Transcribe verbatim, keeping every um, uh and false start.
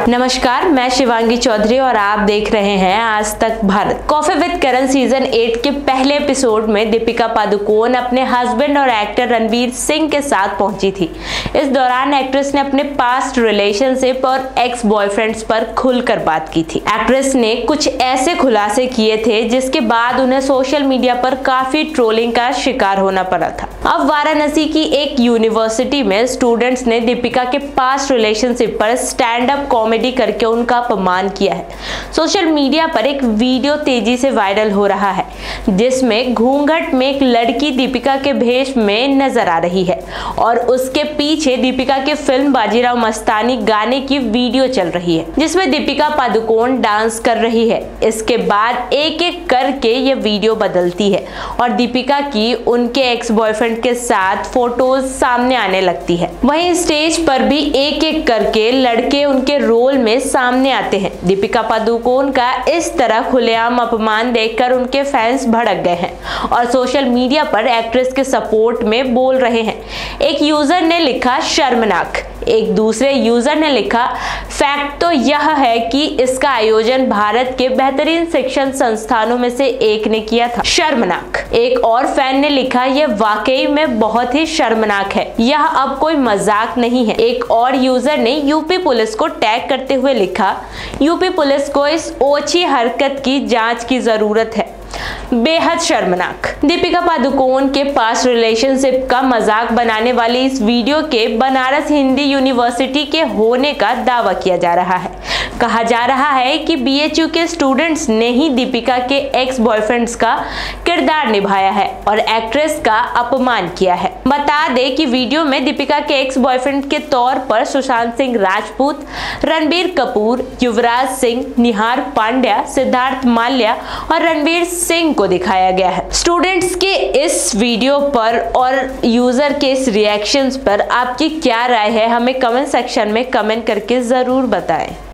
नमस्कार, मैं शिवांगी चौधरी और आप देख रहे हैं आज तक Bharat. Coffee with Karan season eight के पहले एपिसोड में दीपिका पादुकोण अपने हस्बैंड और एक्टर रणवीर सिंह के साथ पहुंची थी। इस दौरान एक्ट्रेस ने अपने पास्ट रिलेशनशिप और एक्स बॉयफ्रेंड्स पर खुलकर बात की थी। एक्ट्रेस ने कुछ ऐसे खुलासे किए थे जिसके बाद उन्हें सोशल मीडिया पर काफी ट्रोलिंग का शिकार होना पड़ा था। अब वाराणसी की एक यूनिवर्सिटी में स्टूडेंट्स ने दीपिका के पास्ट रिलेशनशिप पर स्टैंड अप कॉमेडी करके उनका अपमान किया है। सोशल मीडिया पर एक वीडियो तेजी से वायरल हो रहा है जिसमें घूंघट में एक लड़की दीपिका के भेष में नजर आ रही है और उसके पीछे दीपिका के फिल्म बाजीराव मस्तानी गाने की वीडियो चल रही है जिसमें दीपिका पादुकोण डांस कर रही है। इसके बाद एक एक करके ये वीडियो बदलती है और दीपिका की उनके एक्स बॉयफ्रेंड के साथ फोटोज सामने आने लगती है। वहीं स्टेज पर भी एक एक करके लड़के उनके रोल में सामने आते हैं। दीपिका पादुकोण का इस तरह खुलेआम अपमान देखकर उनके फैंस भड़क गए हैं और सोशल मीडिया पर एक्ट्रेस के सपोर्ट में बोल रहे हैं। एक यूजर ने लिखा शर्मनाक, एक दूसरे यूजर ने लिखा फैक्ट तो यह है कि इसका आयोजन भारत के बेहतरीन शिक्षण संस्थानों में से एक ने किया था, शर्मनाक। एक और फैन ने लिखा यह वाकई में बहुत ही शर्मनाक है, यह अब कोई मजाक नहीं है। एक और यूजर ने यूपी पुलिस को टैग करते हुए लिखा यूपी पुलिस को इस ओछी हरकत की जांच की जरूरत है, बेहद शर्मनाक। दीपिका पादुकोण के पास्ट रिलेशनशिप का मजाक बनाने वाली इस वीडियो के बनारस हिंदी यूनिवर्सिटी के होने का दावा किया जा रहा है। कहा जा रहा है कि बीएचयू के स्टूडेंट्स ने ही दीपिका के एक्स बॉयफ्रेंड्स का किरदार निभाया है और एक्ट्रेस का अपमान किया है। बता दें कि वीडियो में दीपिका के एक्स बॉयफ्रेंड के तौर पर सुशांत सिंह राजपूत, रणबीर कपूर, युवराज सिंह, निहार पांड्या, सिद्धार्थ माल्या और रणवीर सिंह को दिखाया गया है। स्टूडेंट्स के इस वीडियो पर और यूजर के इस रिएक्शंस पर आपकी क्या राय है, हमें कमेंट सेक्शन में कमेंट करके जरूर बताएं।